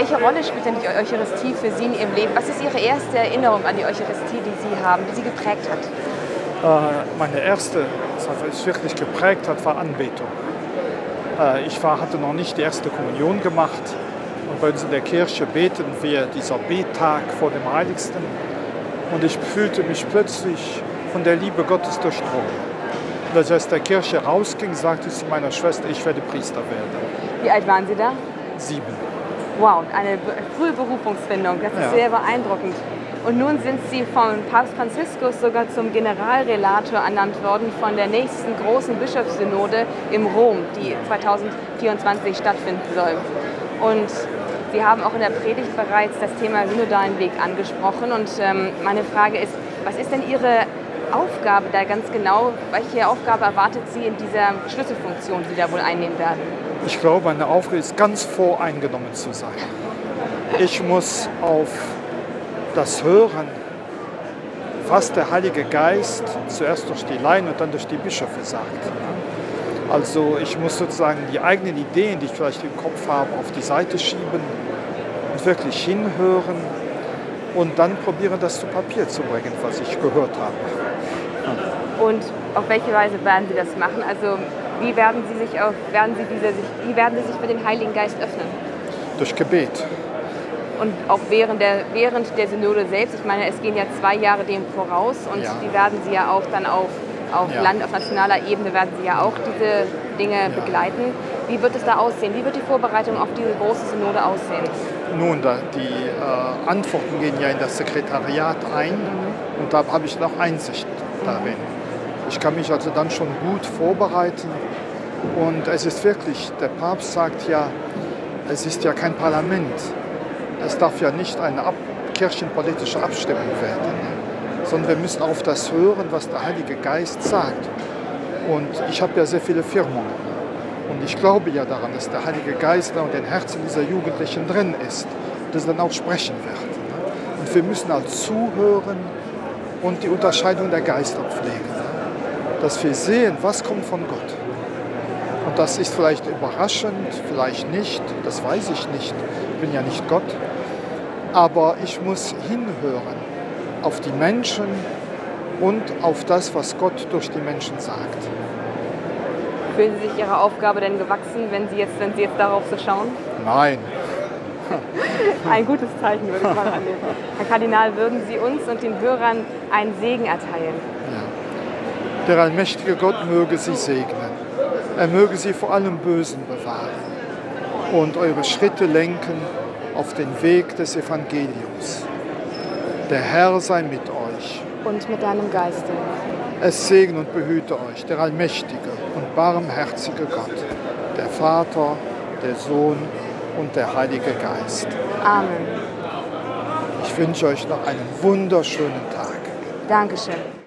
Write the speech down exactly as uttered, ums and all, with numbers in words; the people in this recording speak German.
Welche Rolle spielt denn die Eucharistie für Sie in Ihrem Leben? Was ist Ihre erste Erinnerung an die Eucharistie, die Sie haben, die Sie geprägt hat? Äh, meine erste, was mich wirklich geprägt hat, war Anbetung. Äh, ich war, hatte noch nicht die erste Kommunion gemacht. Und bei uns in der Kirche beten wir dieser Bettag vor dem Heiligsten. Und ich fühlte mich plötzlich von der Liebe Gottes durchdrungen. Und als ich aus der Kirche rausging, sagte ich zu meiner Schwester, ich werde Priester werden. Wie alt waren Sie da? Sieben. Wow, eine frühe Berufungsfindung, das ist Ja. sehr beeindruckend. Und nun sind Sie von Papst Franziskus sogar zum Generalrelator ernannt worden von der nächsten großen Bischofssynode in Rom, die zweitausendvierundzwanzig stattfinden soll. Und Sie haben auch in der Predigt bereits das Thema synodalen Weg angesprochen. Und ähm, meine Frage ist, was ist denn Ihre Aufgabe da ganz genau? Welche Aufgabe erwartet Sie in dieser Schlüsselfunktion, die Sie da wohl einnehmen werden? Ich glaube, meine Aufgabe ist, ganz voreingenommen zu sein. Ich muss auf das Hören, was der Heilige Geist zuerst durch die Laien und dann durch die Bischöfe sagt. Also ich muss sozusagen die eigenen Ideen, die ich vielleicht im Kopf habe, auf die Seite schieben und wirklich hinhören und dann probieren, das zu Papier zu bringen, was ich gehört habe. Und auf welche Weise werden Sie das machen? Also wie werden Sie sich auf, werden Sie diese, wie werden Sie sich für den Heiligen Geist öffnen? Durch Gebet. Und auch während der, während der Synode selbst, ich meine, es gehen ja zwei Jahre dem voraus und Ja. die werden Sie ja auch dann auf, auf Ja. Land, auf nationaler Ebene werden Sie ja auch diese Dinge Ja. begleiten. Wie wird es da aussehen? Wie wird die Vorbereitung auf diese große Synode aussehen? Nun, da, die äh, Antworten gehen ja in das Sekretariat ein mhm. und da habe ich noch Einsicht darin. Ich kann mich also dann schon gut vorbereiten und es ist wirklich, der Papst sagt ja, es ist ja kein Parlament. Es darf ja nicht eine ab, kirchenpolitische Abstimmung werden, sondern wir müssen auf das hören, was der Heilige Geist sagt. Und ich habe ja sehr viele Firmungen und ich glaube ja daran, dass der Heilige Geist da in den Herzen dieser Jugendlichen drin ist, dass er dann auch sprechen wird. Und wir müssen halt zuhören und die Unterscheidung der Geister pflegen. Dass wir sehen, was kommt von Gott. Und das ist vielleicht überraschend, vielleicht nicht, das weiß ich nicht. Ich bin ja nicht Gott. Aber ich muss hinhören auf die Menschen und auf das, was Gott durch die Menschen sagt. Fühlen Sie sich Ihrer Aufgabe denn gewachsen, wenn Sie jetzt, wenn Sie jetzt darauf so schauen? Nein. Ein gutes Zeichen, würde ich mal annehmen. Herr Kardinal, würden Sie uns und den Hörern einen Segen erteilen? Ja. Der allmächtige Gott möge Sie segnen. Er möge Sie vor allem Bösen bewahren und eure Schritte lenken auf den Weg des Evangeliums. Der Herr sei mit euch. Und mit deinem Geiste. Es segne und behüte euch der allmächtige und barmherzige Gott, der Vater, der Sohn und der Heilige Geist. Amen. Ich wünsche euch noch einen wunderschönen Tag. Dankeschön.